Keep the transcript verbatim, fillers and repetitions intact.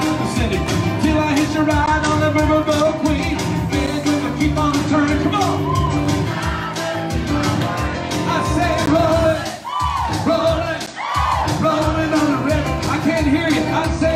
Send it till I hit you right on the riverboat queen. Bend river, keep on turning, come on. I say rolling, rolling, rolling on the river. I can't hear you. I say